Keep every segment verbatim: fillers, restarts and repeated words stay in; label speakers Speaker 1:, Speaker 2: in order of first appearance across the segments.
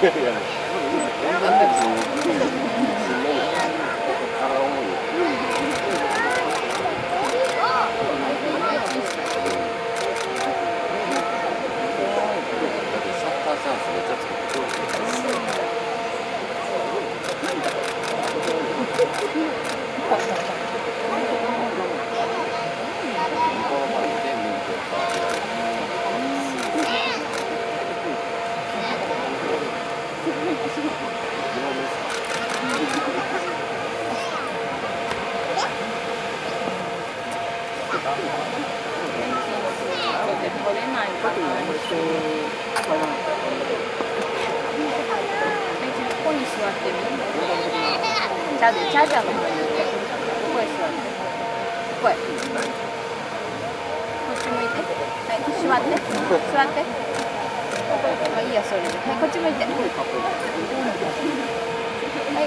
Speaker 1: ちゃうで、ちゃうちゃうの方に行って。ここへ座って。ここへ。こっち向いて。はい、座って。座って。まあいいや、それで。はい、こっち向いて。はい、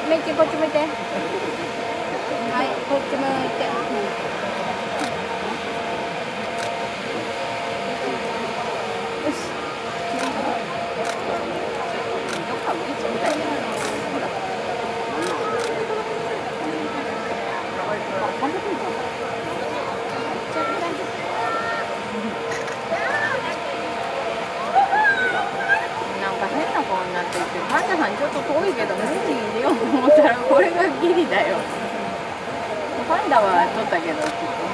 Speaker 1: メイキこっち向いて。はい、こっち向いて。よし。どっか向いちゃみたいな。ほら。なんか変な顔になっていて、パンダさんちょっと遠いけど、目に入れようと思ったらこれがギリだよ。パンダは撮ったけど、きっと。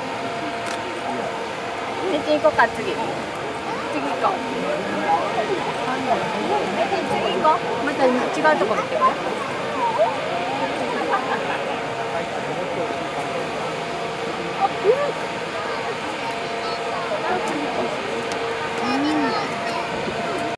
Speaker 1: メチ行こうか、次。次行こう。メチ次行こう。また違うとこ見てくれ。